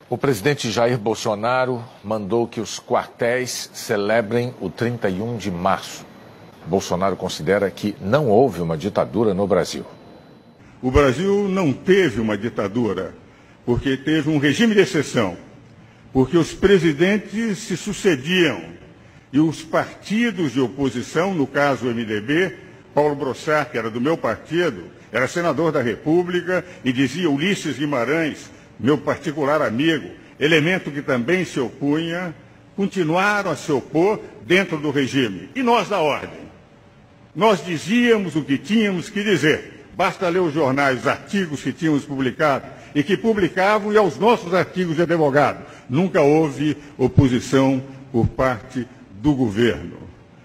O presidente Jair Bolsonaro mandou que os quartéis celebrem o 31 de março. Bolsonaro considera que não houve uma ditadura no Brasil. O Brasil não teve uma ditadura, porque teve um regime de exceção, porque os presidentes se sucediam e os partidos de oposição, no caso o MDB, Paulo Brossard, que era do meu partido, era senador da República e dizia Ulisses Guimarães, meu particular amigo, elemento que também se opunha, continuaram a se opor dentro do regime. E nós da ordem? Nós dizíamos o que tínhamos que dizer. Basta ler os jornais, os artigos que tínhamos publicado e que publicavam e aos nossos artigos de advogado. Nunca houve oposição por parte do governo.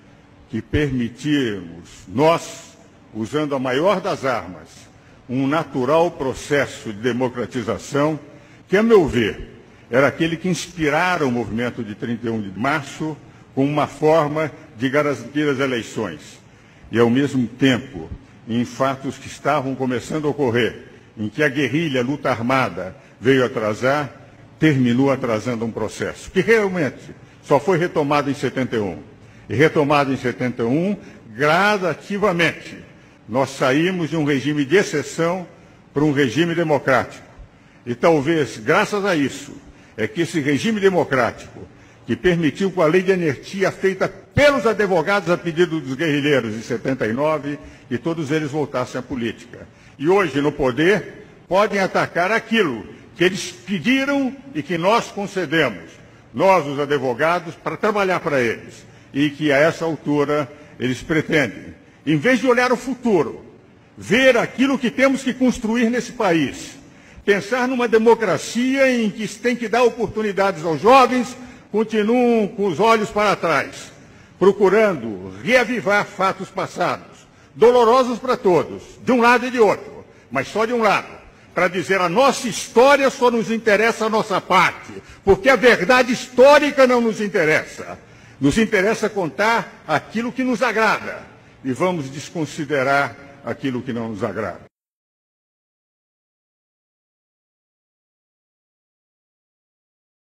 Que permitimos, nós, usando a maior das armas, um natural processo de democratização que, a meu ver, era aquele que inspirara o movimento de 31 de março como uma forma de garantir as eleições. E, ao mesmo tempo, em fatos que estavam começando a ocorrer, em que a guerrilha, a luta armada, veio atrasar, terminou atrasando um processo, que realmente só foi retomado em 71. E retomado em 71, gradativamente, nós saímos de um regime de exceção para um regime democrático. E talvez, graças a isso, é que esse regime democrático, que permitiu com a lei de anistia feita pelos advogados a pedido dos guerrilheiros em 79, que todos eles voltassem à política. E hoje, no poder, podem atacar aquilo que eles pediram e que nós concedemos, nós, os advogados, para trabalhar para eles. E que, a essa altura, eles pretendem, em vez de olhar o futuro, ver aquilo que temos que construir nesse país, pensar numa democracia em que se tem que dar oportunidades aos jovens, continuam com os olhos para trás, procurando reavivar fatos passados, dolorosos para todos, de um lado e de outro, mas só de um lado, para dizer a nossa história só nos interessa a nossa parte, porque a verdade histórica não nos interessa. Nos interessa contar aquilo que nos agrada e vamos desconsiderar aquilo que não nos agrada.